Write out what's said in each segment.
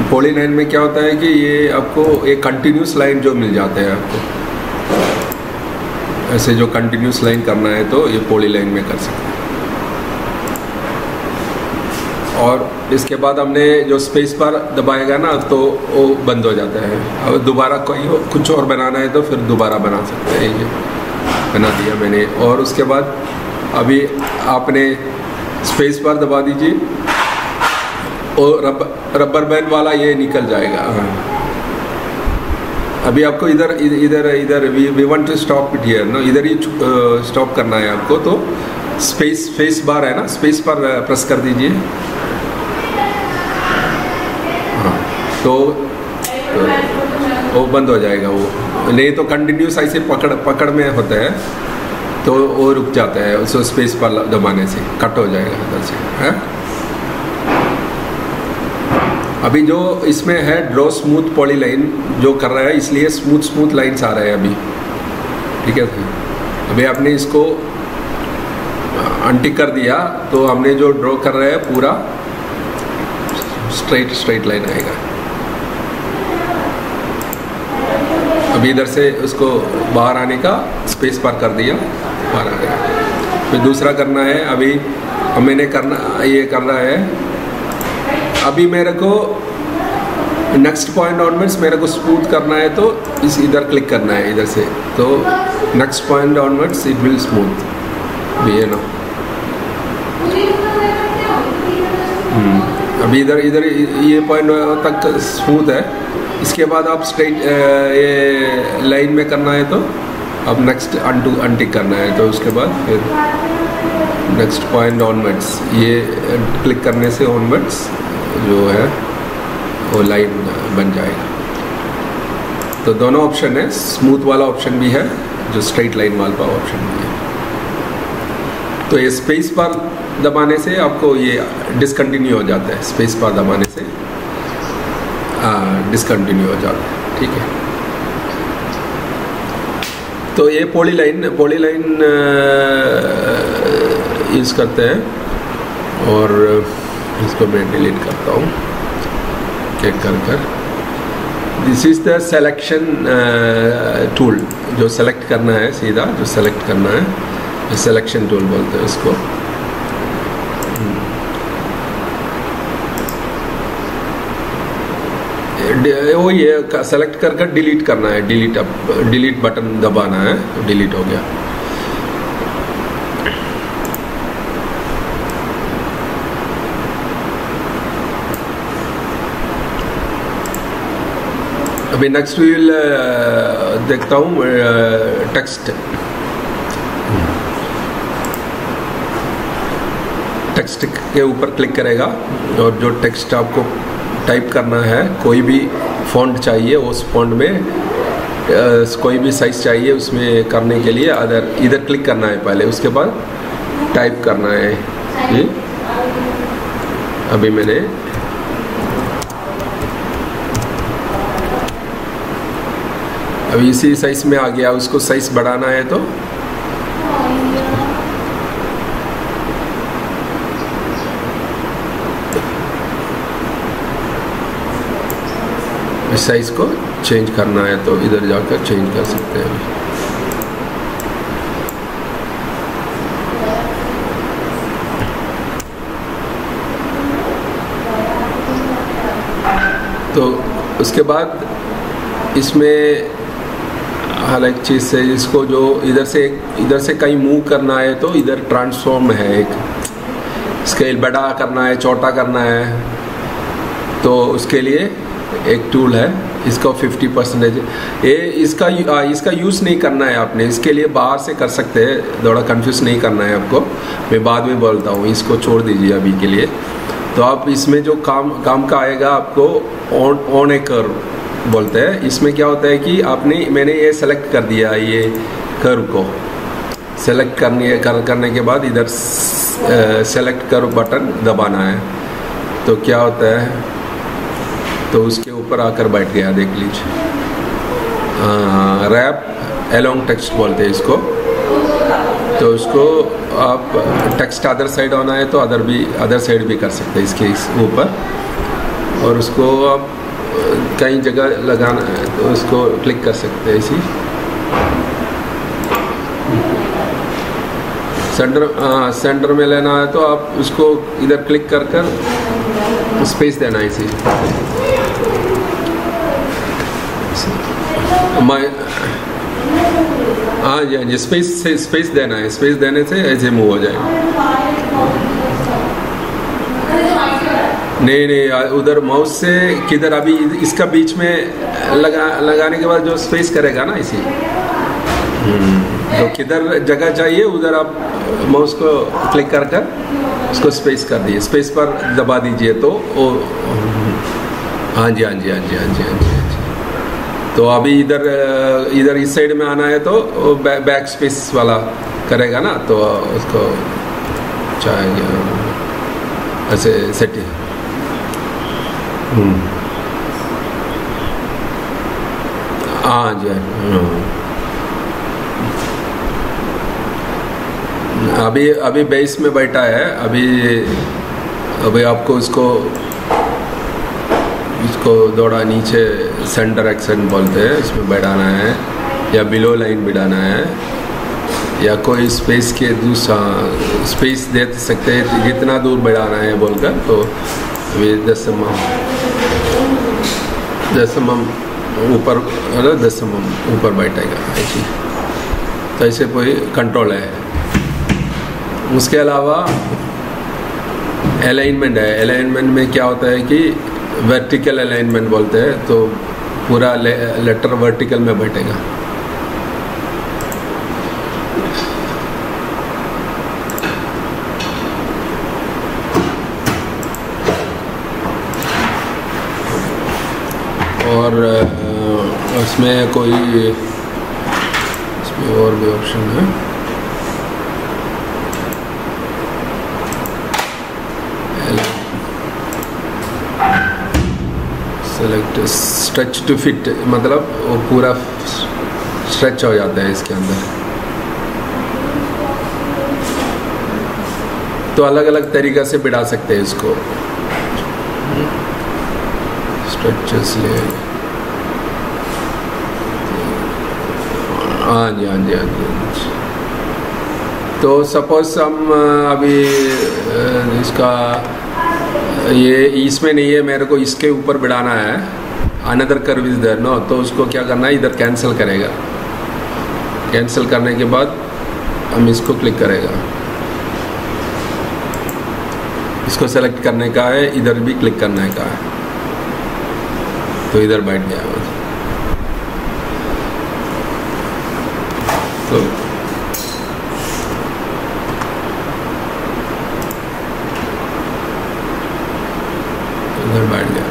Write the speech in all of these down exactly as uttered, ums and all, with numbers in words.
Polyline में क्या होता है कि ये आपको एक कंटिन्यूस लाइन जो मिल जाते हैं आपको, ऐसे जो कंटिन्यूस लाइन करना है तो ये पॉलीलाइन में कर सकते हैं। और इसके बाद हमने जो स्पेस बार दबाएगा ना तो वो बंद हो जाता है। अब दोबारा कोई कुछ और बनाना है तो फिर दोबारा बना सकते हैं। ये बना दिया मैंने। और उसके बाद अभी आपने स्पेस बार दबा दीजिए और रब रबर बैंड वाला ये निकल जाएगा। हाँ, अभी आपको इधर इधर इधर we we want to stop it here ना, इधर ही स्टॉप करना है आपको। तो स्पेस स्पेस बार है ना, स्पेस पर प्रेस कर दीजिए। हाँ, तो, तो वो बंद हो जाएगा। वो नहीं तो कंटिन्यूस ऐसे पकड़ पकड़ में होता है तो वो रुक जाता है, उसको स्पेस पर दबाने से कट हो जाएगा इधर से है। अभी जो इसमें है ड्रॉ स्मूथ पॉलीलाइन जो कर रहा है, इसलिए स्मूथ स्मूथ लाइन्स आ रहे हैं अभी। ठीक है, अभी आपने इसको अनटिक कर दिया तो हमने जो ड्रॉ कर रहे हैं पूरा स्ट्रेट स्ट्रेट लाइन आएगा। अभी इधर से उसको बाहर आने का स्पेस बार कर दिया, बाहर आ गया। फिर दूसरा करना है। अभी मैंने करना ये करना है। अभी मेरे को नेक्स्ट पॉइंट ऑनवर्ड्स मेरे को स्मूथ करना है तो इस इधर क्लिक करना है इधर से, तो next point onwards it will smooth भी है ना। अभी इधर इधर ये पॉइंट तक स्मूथ है। इसके बाद आप स्ट्रेट ये लाइन में करना है तो अब नेक्स्ट अनटू अनटिक करना है, तो उसके बाद फिर नेक्स्ट पॉइंट ऑनवर्ड्स ये क्लिक करने से ऑनवर्ड्स जो है वो लाइन बन जाएगा। तो दोनों ऑप्शन है, स्मूथ वाला ऑप्शन भी है, जो स्ट्रेट लाइन वाला ऑप्शन भी है। तो ये स्पेस बार दबाने से आपको ये डिसकंटिन्यू हो जाता है, स्पेस बार दबाने से डिसकंटिन्यू हो जाता है। ठीक है, तो ये पॉलीलाइन पॉलीलाइन यूज़ करते हैं। और इसको मैं डिलीट करता हूँ चेक कर कर। This is the selection tool, जो सेलेक्ट करना है, सीधा जो सेलेक्ट करना है, सिलेक्शन टूल बोलते हैं इसको। वो ये सेलेक्ट कर कर डिलीट करना है, डिलीट अब डिलीट बटन दबाना है तो डिलीट हो गया। अभी नेक्स्ट विल देखता हूँ टेक्स्ट टेक्स्ट के ऊपर क्लिक करेगा और जो टेक्स्ट आपको टाइप करना है, कोई भी फॉन्ट चाहिए उस फॉन्ट में कोई भी साइज चाहिए उसमें करने के लिए अदर इधर क्लिक करना है पहले, उसके बाद टाइप करना है। ये अभी मैंने अभी इसी साइज में आ गया, उसको साइज बढ़ाना है तो इस साइज को चेंज करना है तो इधर जाकर चेंज कर सकते हैं। तो उसके बाद इसमें हर एक चीज़ से इसको जो इधर से इधर से कहीं मूव करना है तो इधर ट्रांसफॉर्म है, एक स्केल बड़ा करना है, छोटा करना है, तो उसके लिए एक टूल है, इसका फिफ्टी परसेंटेज ये इसका इसका यूज़ नहीं करना है आपने, इसके लिए बाहर से कर सकते हैं, थोड़ा कंफ्यूज नहीं करना है आपको, मैं बाद में बोलता हूँ, इसको छोड़ दीजिए अभी के लिए। तो आप इसमें जो काम काम का आएगा आपको ऑन ऑन ए कर्व बोलते हैं। इसमें क्या होता है कि आपने मैंने ये सेलेक्ट कर दिया, ये कर्व को सेलेक्ट करने कर, करने के बाद इधर सेलेक्ट कर्व बटन दबाना है, तो क्या होता है तो उसके ऊपर आकर बैठ गया, देख लीजिए। रैप एलोंग टेक्स्ट बोलते हैं इसको। तो उसको आप टेक्स्ट अदर साइड होना है तो अदर भी अदर साइड भी कर सकते हैं इसके इस ऊपर, और उसको आप कई जगह लगाना है तो उसको क्लिक कर सकते हैं। इसी सेंटर हाँ सेंटर में लेना है तो आप उसको इधर क्लिक कर कर स्पेस देना है। इसी मैं हाँ जी हाँ जी स्पेस से स्पेस देना है। स्पेस देने से ऐसे मूव हो जाए। नहीं नहीं उधर माउस से किधर अभी इसका बीच में लगा लगाने के बाद जो स्पेस करेगा ना इसी तो किधर जगह चाहिए उधर आप माउस को क्लिक कर कर उसको स्पेस कर दिए। स्पेस पर दबा दीजिए तो ओ हाँ जी हाँ जी हाँ जी हाँ जी हाँ जी हाँ जी। तो अभी इधर इधर इस साइड में आना है तो बै, बैक स्पेस वाला करेगा ना तो उसको चाहेंगे ऐसे सेटिंग। हाँ जी हाँ अभी अभी बेस में बैठा है। अभी अभी आपको इसको इसको दौड़ा नीचे सेंटर एक्सेंट बोलते हैं इसमें बैठाना है या बिलो लाइन बिठाना है या कोई स्पेस के दूसरा स्पेस दे सकते हैं कितना दूर बढ़ाना है बोलकर। तो अभी दस एम दस एम ऊपर दस एम ऊपर बैठेगा ऐसी। तो ऐसे कोई कंट्रोल है। उसके अलावा अलाइनमेंट है। अलाइनमेंट में क्या होता है कि वर्टिकल अलाइनमेंट बोलते हैं तो पूरा ले, लेटर वर्टिकल में बैठेगा। और उसमें कोई इसमें और भी ऑप्शन है। सेलेक्ट स्ट्रेच टू फिट मतलब वो पूरा स्ट्रेच हो जाता है इसके अंदर। तो अलग अलग तरीक़ा से बिठा सकते हैं इसको। स्ट्रेचेस ले हाँ जी हाँ जी हाँ जी। तो सपोज हम अभी इसका ये इसमें नहीं है मेरे को इसके ऊपर बिठाना है another curve is there no तो उसको क्या करना है इधर कैंसिल करेगा। कैंसिल करने के बाद हम इसको क्लिक करेगा। इसको सेलेक्ट करने का है इधर भी क्लिक करने का है तो इधर बैठ गया तो इधर बैठ गया।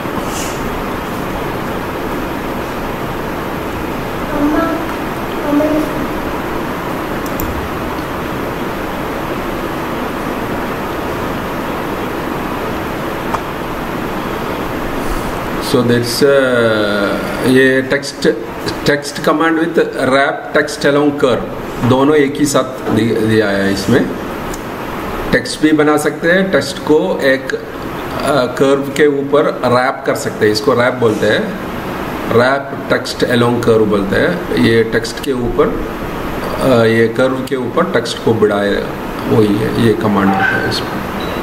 सो दैट्स ये text text command with wrap text along curve दोनों एक ही साथ दिया है। इसमें टेक्स्ट भी बना सकते हैं। टेक्स्ट को एक कर्व के ऊपर रैप कर सकते हैं। इसको रैप बोलते हैं। रैप टेक्स्ट अलोंग कर्व बोलते हैं। ये टेक्स्ट के ऊपर ये कर्व के ऊपर टेक्स्ट को बढ़ाए वही है ये कमांड होता है इसमें।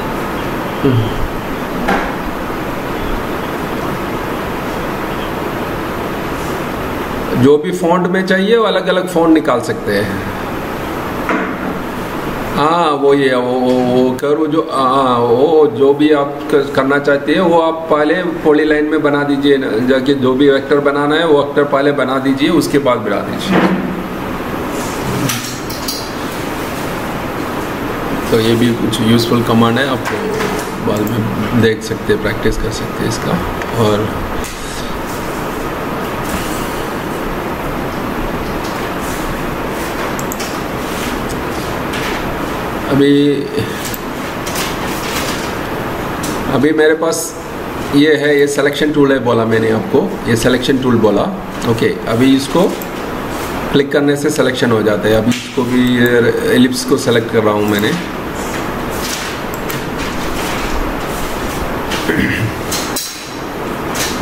जो भी फॉन्ट में चाहिए वो अलग अलग फॉन्ट निकाल सकते हैं। हाँ वो ये वो वो, वो कर्व जो हाँ वो जो भी आप करना चाहते हैं वो आप पहले पॉली लाइन में बना दीजिए। जाके जो भी वेक्टर बनाना है वो वेक्टर पहले बना दीजिए उसके बाद बढ़ा दीजिए। तो ये भी कुछ यूज़फुल कमांड है। आप बाद में देख सकते हैं प्रैक्टिस कर सकते हैं इसका। और अभी अभी मेरे पास ये है ये सिलेक्शन टूल है बोला मैंने आपको। ये सिलेक्शन टूल बोला ओके। अभी इसको क्लिक करने से सिलेक्शन हो जाता है। अभी इसको भी एलिप्स को सेलेक्ट कर रहा हूँ मैंने।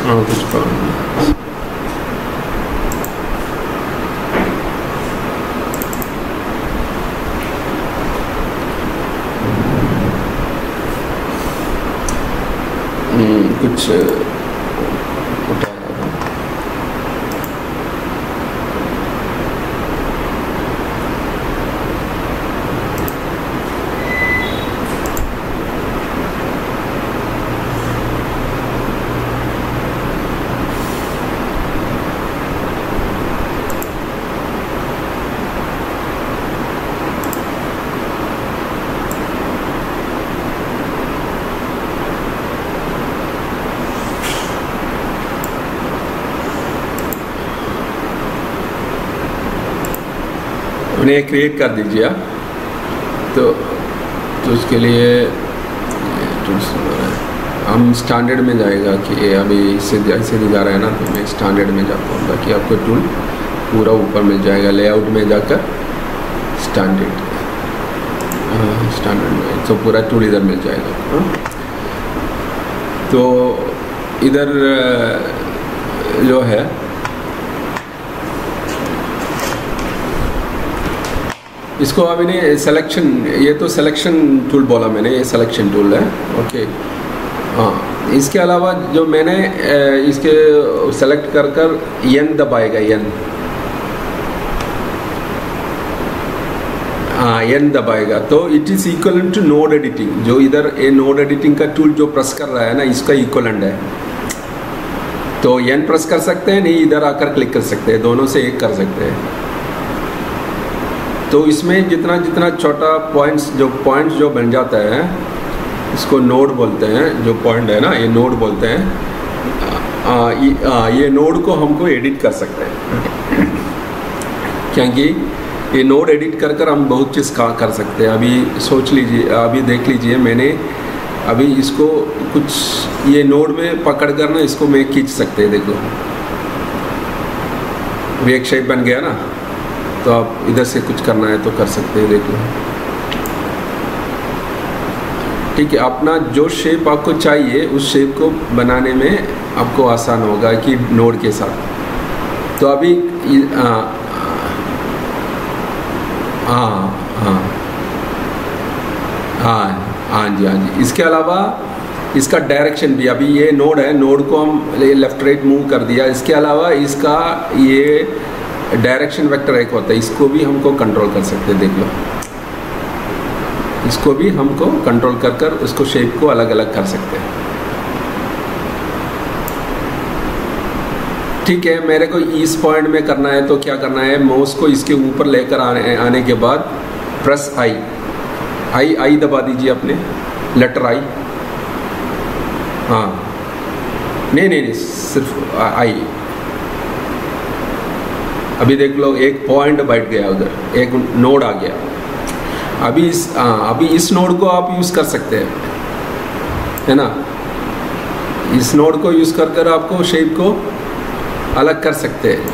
हाँ कुछ प्रॉब्लम। कुछ उन्हें क्रिएट कर दीजिए आप। तो तो उसके लिए हम स्टैंडर्ड में जाएगा कि अभी इससे ऐसे नहीं जा रहा है ना, तो मैं स्टैंडर्ड में जाता हूँ ताकि आपको टूल पूरा ऊपर मिल जाएगा। लेआउट में जाकर स्टैंडर्ड स्टैंडर्ड में तो पूरा टूल इधर मिल जाएगा। तो इधर जो है इसको अभी ने सिलेक्शन, ये तो सिलेक्शन टूल बोला मैंने, ये सिलेक्शन टूल है। ओके हाँ, इसके अलावा जो मैंने इसके सेलेक्ट कर कर एन दबाएगा, एन हाँ एन दबाएगा तो it is equivalent to node editing. जो इधर ये नोड एडिटिंग का टूल जो प्रेस कर रहा है ना, इसका इक्वलेंट है। तो एन प्रेस कर सकते हैं, नहीं इधर आकर क्लिक कर सकते हैं, दोनों से एक कर सकते हैं। तो इसमें जितना जितना छोटा पॉइंट्स जो पॉइंट्स जो बन जाता है इसको नोड बोलते हैं। जो पॉइंट है ना ये नोड बोलते हैं। आ, ये, आ, ये नोड को हमको एडिट कर सकते हैं क्योंकि ये नोड एडिट कर कर हम बहुत चीज़ का कर सकते हैं। अभी सोच लीजिए, अभी देख लीजिए, मैंने अभी इसको कुछ ये नोड में पकड़ कर ना इसको मैं खींच सकते हैं। देखो अभी एक शेप बन गया ना, तो आप इधर से कुछ करना है तो कर सकते हैं। देख लो ठीक है, अपना जो शेप आपको चाहिए उस शेप को बनाने में आपको आसान होगा कि नोड के साथ। तो अभी हाँ हाँ हाँ हाँ हाँ जी हाँ जी। इसके अलावा इसका डायरेक्शन भी, अभी ये नोड है, नोड को हम लेफ्ट राइट मूव कर दिया। इसके अलावा इसका ये डायरेक्शन वेक्टर एक होता है, इसको भी हमको कंट्रोल कर सकते हैं। देख लो इसको भी हमको कंट्रोल कर कर उसको शेप को अलग अलग कर सकते हैं। ठीक है, मेरे को इस पॉइंट में करना है तो क्या करना है, माउस को इसके ऊपर लेकर आने आने के बाद प्रेस आई आई आई दबा दीजिए अपने, लेटर आई। हाँ नहीं नहीं नहीं सिर्फ आई। अभी देख लो एक पॉइंट बैठ गया, उधर एक नोड आ गया। अभी इस आ, अभी इस नोड को आप यूज़ कर सकते हैं, है ना। इस नोड को यूज़ कर कर आपको शेप को अलग कर सकते हैं।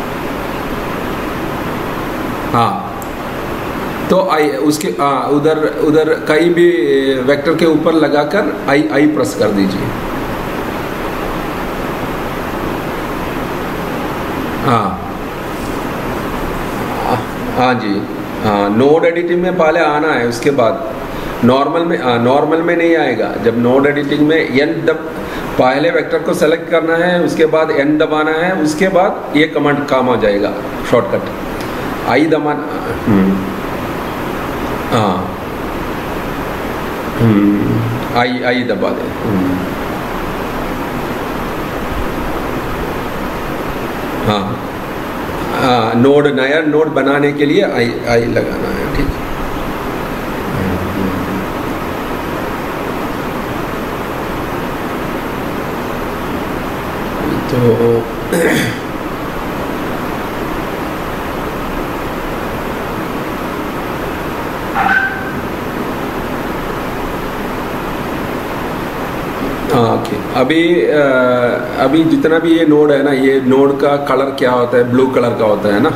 हाँ तो आई उसके आ, उधर उधर कहीं भी वेक्टर के ऊपर लगाकर आई आई प्रेस कर दीजिए। हाँ हाँ जी हाँ, नोड एडिटिंग में पहले आना है, उसके बाद नॉर्मल में आ, नॉर्मल में नहीं आएगा। जब नोड एडिटिंग में एन दब पहले वेक्टर को सेलेक्ट करना है, उसके बाद एन दबाना है, उसके बाद ये कमांड काम आ जाएगा शॉर्टकट आई दबाना। हाँ आई आई दबा दे। हाँ हाँ नोड, नया नोड बनाने के लिए आई आई लगाना है। ठीक तो ओके अभी आ, अभी जितना भी ये नोड है ना, ये नोड का कलर क्या होता है, ब्लू कलर का होता है ना।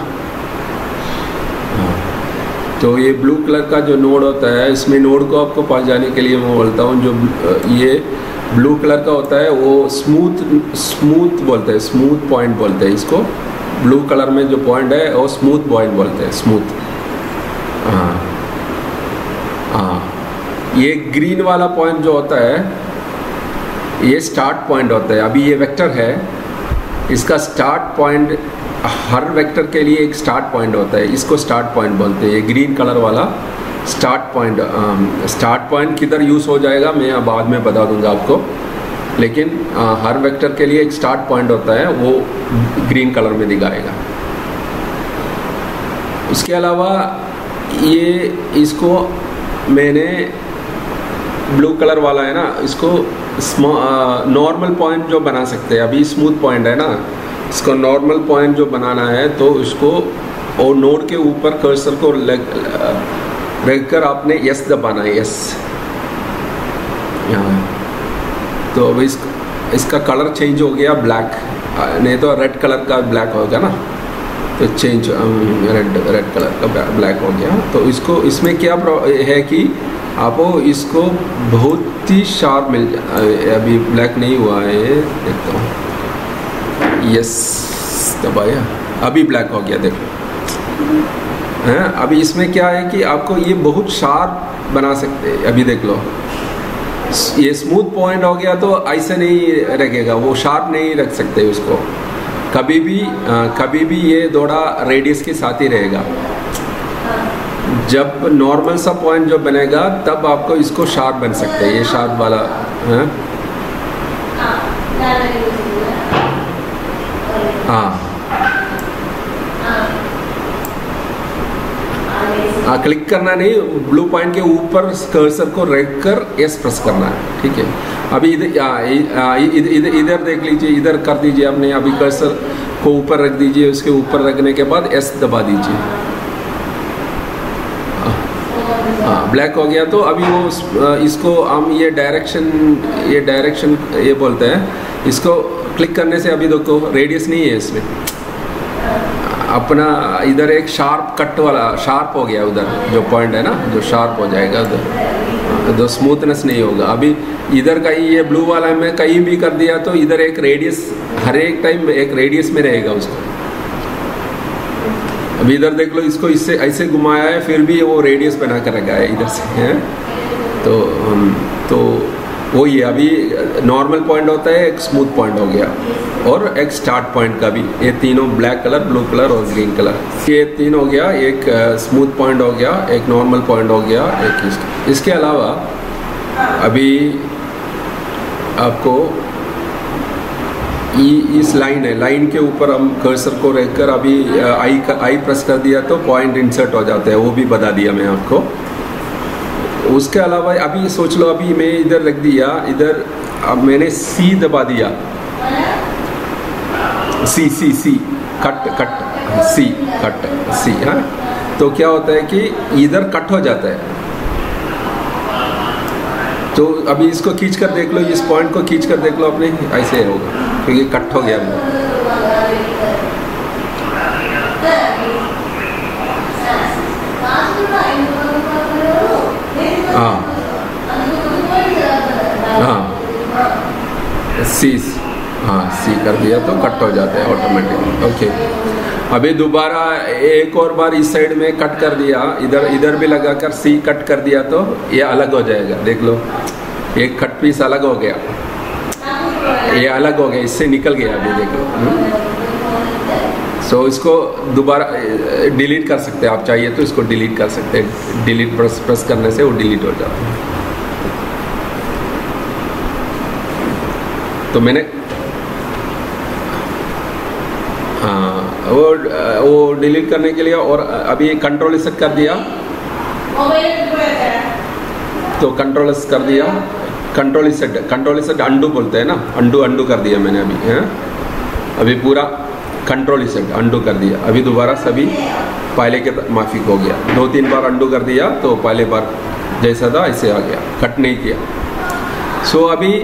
तो ये ब्लू कलर का जो नोड होता है, इसमें नोड को आपको पास जाने के लिए मैं बोलता हूँ जो ये ब्लू कलर का होता है वो स्मूथ स्मूथ बोलते हैं, स्मूथ पॉइंट बोलते हैं इसको। ब्लू कलर में जो पॉइंट है वो स्मूथ पॉइंट बोलते हैं, स्मूथ। हाँ हाँ, ये ग्रीन वाला पॉइंट जो होता है ये स्टार्ट पॉइंट होता है। अभी ये वेक्टर है, इसका स्टार्ट पॉइंट, हर वेक्टर के लिए एक स्टार्ट पॉइंट होता है, इसको स्टार्ट पॉइंट बोलते हैं। ये ग्रीन कलर वाला स्टार्ट पॉइंट, स्टार्ट पॉइंट किधर यूज़ हो जाएगा मैं बाद में बता दूंगा आपको, लेकिन आ, हर वेक्टर के लिए एक स्टार्ट पॉइंट होता है, वो ग्रीन कलर में दिखाएगा। उसके अलावा ये इसको मैंने ब्लू कलर वाला है ना, इसको नॉर्मल पॉइंट जो बना सकते हैं। अभी स्मूथ पॉइंट है ना, इसको नॉर्मल पॉइंट जो बनाना है तो इसको और नोड के ऊपर कर्सर को रखकर आपने यस दबाना है, यस यहाँ। तो अब इस इसका कलर चेंज हो गया ब्लैक, नहीं तो रेड कलर का ब्लैक होगा ना, तो चेंज रेड रेड कलर का ब्लैक हो गया। तो इसको इसमें क्या है कि आपको इसको बहुत ही शार्प मिल जाए। अभी ब्लैक नहीं हुआ है, देखता हूँ, यस दबाया, अभी ब्लैक हो गया, देखो हैं। अभी इसमें क्या है कि आपको ये बहुत शार्प बना सकते हैं। अभी देख लो, ये स्मूथ पॉइंट हो गया तो ऐसे नहीं रखेगा, वो शार्प नहीं रख सकते उसको कभी भी। आ, कभी भी ये थोड़ा रेडियस के साथ ही रहेगा। जब नॉर्मल सा पॉइंट जो बनेगा तब आपको इसको शार्प बन सकते हैं, ये शार्प वाला है। हाँ हाँ, क्लिक करना नहीं, ब्लू पॉइंट के ऊपर कर्सर को रख कर एस प्रेस करना है, ठीक है। अभी इधर इधर इधर देख लीजिए, इधर कर दीजिए आपने, अभी कर्सर को ऊपर रख दीजिए, उसके ऊपर रखने के बाद एस दबा दीजिए। हाँ, ब्लैक हो गया। तो अभी वो इसको हम ये डायरेक्शन ये डायरेक्शन ये बोलते हैं, इसको क्लिक करने से अभी देखो रेडियस नहीं है इसमें, अपना इधर एक शार्प कट वाला शार्प हो गया, उधर जो पॉइंट है ना जो शार्प हो जाएगा उधर, तो स्मूथनेस नहीं होगा। अभी इधर कहीं ये ब्लू वाला में कहीं भी कर दिया तो इधर एक रेडियस, हर एक टाइम एक रेडियस में रहेगा उसको। अभी इधर देख लो, इसको इससे ऐसे घुमाया है फिर भी वो रेडियस बना कर रखा है इधर से है। तो तो वो ये अभी नॉर्मल पॉइंट होता है, एक स्मूथ पॉइंट हो गया और एक स्टार्ट पॉइंट का भी। ये तीनों ब्लैक कलर, ब्लू कलर और ग्रीन कलर, ये तीन हो गया। एक स्मूथ पॉइंट हो गया, एक नॉर्मल पॉइंट हो गया, एक इसके, इसके अलावा अभी आपको इस लाइन है, लाइन के ऊपर हम कर्सर को रखकर अभी आई आई प्रेस कर दिया तो पॉइंट इंसर्ट हो जाते हैं, वो भी बता दिया मैं आपको। उसके अलावा अभी सोच लो, अभी मैं इधर रख दिया, इधर अब मैंने सी दबा दिया, C C C cut cut C cut C, हाँ। तो क्या होता है कि इधर कट हो जाता है। तो अभी इसको खींच कर देख लो, इस पॉइंट को खींच कर देख लो अपने, ऐसे होगा क्योंकि तो कट हो गया। हाँ हाँ, सी, हाँ सी कर दिया तो कट हो जाता है ऑटोमेटिक। ओके, अभी दोबारा एक और बार इस साइड में कट कर दिया, इधर इधर भी लगाकर सी कट कर दिया तो ये अलग हो जाएगा। देख लो, एक कट पीस अलग हो गया, ये अलग हो गया, इससे निकल गया। अभी देख लो। सो so, इसको दोबारा डिलीट कर सकते हैं आप, चाहिए तो इसको डिलीट कर सकते हैं। डिलीट प्रेस प्रेस करने से वो डिलीट हो जाता है। तो मैंने हाँ वो वो डिलीट करने के लिए, और अभी कंट्रोल एस कर दिया तो कंट्रोल एस कर दिया, control S control S undo बोलते हैं ना, अंडू अंडू कर दिया मैंने अभी है। अभी पूरा कंट्रोल एस अंडू कर दिया। अभी दोबारा सभी पहले के माफिक हो गया। दो तीन बार अंडू कर दिया तो पहले बार जैसा था ऐसे आ गया, कट नहीं किया। सो so, अभी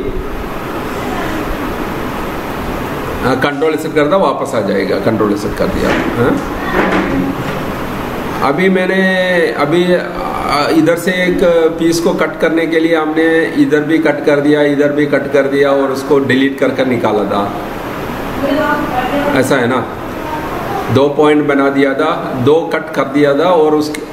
कंट्रोल एस कर दिया, वापस आ जाएगा। कंट्रोल एस कर दिया है। अभी मैंने अभी इधर से एक पीस को कट करने के लिए हमने इधर भी कट कर दिया, इधर भी कट कर दिया और उसको डिलीट कर कर निकाला था, ऐसा है ना। दो पॉइंट बना दिया था, दो कट कर दिया था और उसके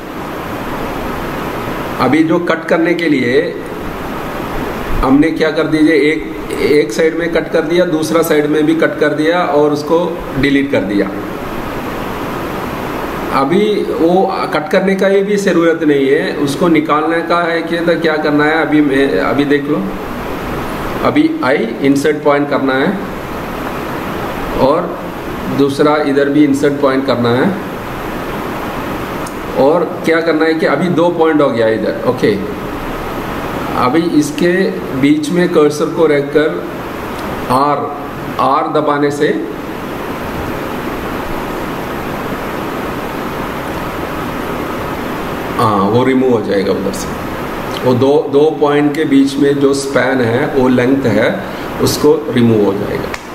अभी जो कट करने के लिए हमने क्या कर दीजिए, एक एक साइड में कट कर दिया, दूसरा साइड में भी कट कर दिया और उसको डिलीट कर दिया। अभी वो कट करने का ही भी ज़रूरत नहीं है, उसको निकालने का है कि तो क्या करना है। अभी मैं अभी देख लो, अभी आई इंसर्ट पॉइंट करना है और दूसरा इधर भी इंसर्ट पॉइंट करना है और क्या करना है कि अभी दो पॉइंट हो गया इधर। ओके, अभी इसके बीच में कर्सर को रखकर आर आर दबाने से हाँ वो रिमूव हो जाएगा उधर से। वो दो दो पॉइंट के बीच में जो स्पैन है, वो लेंथ है, उसको रिमूव हो जाएगा।